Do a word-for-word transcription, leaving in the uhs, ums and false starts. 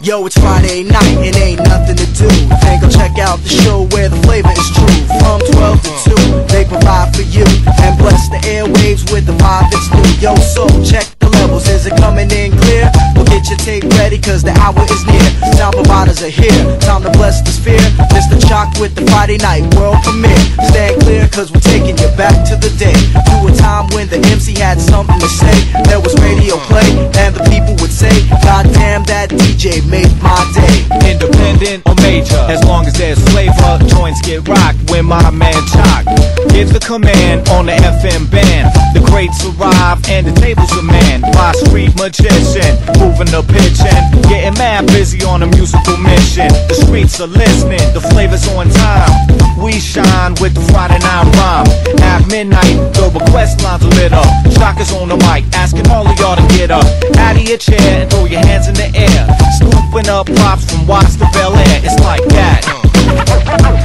Yo, it's Friday night and ain't nothing to do. Then go check out the show where the flavor is true. From twelve to two, they provide for you and bless the airwaves with the vibe that's new. Yo, so check the levels, is it coming in clear? Well, get your tape ready cause the hour is near. Sound providers are here, time to bless the sphere. Mister Chalk with the Friday night world premiere. Stand clear cause we're taking you back to the day, to a time when the M C had something to say. There was radio play and the people would say, God damn, that D J made my day. Independent or major, as long as there's flavor, joints get rocked when my man Chalk gives the command on the F M band. The greats arrive and the tables are manned by street magician, moving the pitch and getting mad busy on a musical mission. The streets are listening, the flavor's on time. We shine with the Friday night rhyme. At midnight, the request lines are lit up. Chalk is on the mic, asking all of y'all to get up out of your chair and throw your hands in the air. Scooping up props from Watts to Bel Air, it's like that.